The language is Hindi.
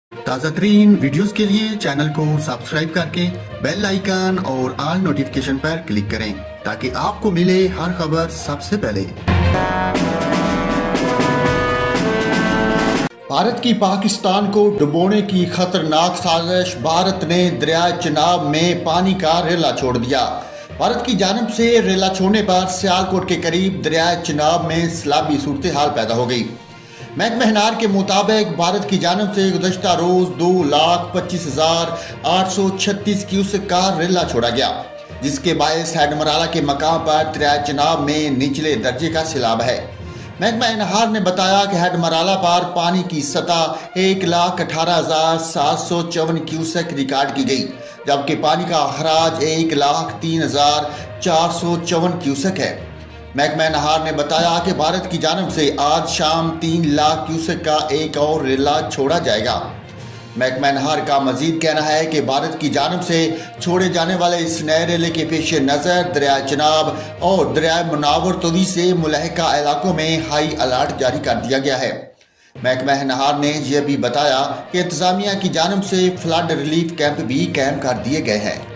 ताज़ा तरीन वीडियोस के लिए चैनल को सब्सक्राइब करके बेल आइकन और ऑल नोटिफिकेशन पर क्लिक करें ताकि आपको मिले हर खबर सबसे पहले। भारत की पाकिस्तान को डुबोने की खतरनाक साजिश। भारत ने दरिया चिनाब में पानी का रेला छोड़ दिया। भारत की जानिब से रेला छोड़ने पर सियालकोट के करीब दरिया चिनाब में सैलाबी सूरत हाल पैदा हो गई। महकमा हिनार के मुताबिक भारत की जानिब से गुज़श्ता रोज 2,25,836 क्यूसेक का रेला छोड़ा गया, जिसके बायस हेडमराला के मकाम पर दरिया चिनाब में निचले दर्जे का सैलाब है। महकमा हिनार ने बताया कि हेडमराला पर पानी की सतह 1,18,754 क्यूसेक रिकॉर्ड की गई, जबकि पानी का अखराज 1,03,454 क्यूसेक है। महकमा हिनार ने बताया कि भारत की जानिब से आज शाम 3 लाख क्यूसेक का एक और रेला छोड़ा जाएगा। महकमा हिनार का मजीद कहना है कि भारत की जानिब से छोड़े जाने वाले इस नए रेले के पेश नज़र दरिया चिनाब और दरिया मुनावर तोदी से मुलहका इलाकों में हाई अलर्ट जारी कर दिया गया है। महकमा हिनार ने यह भी बताया कि इंतजामिया की जानिब से फ्लड रिलीफ कैंप भी कायम कर दिए गए हैं।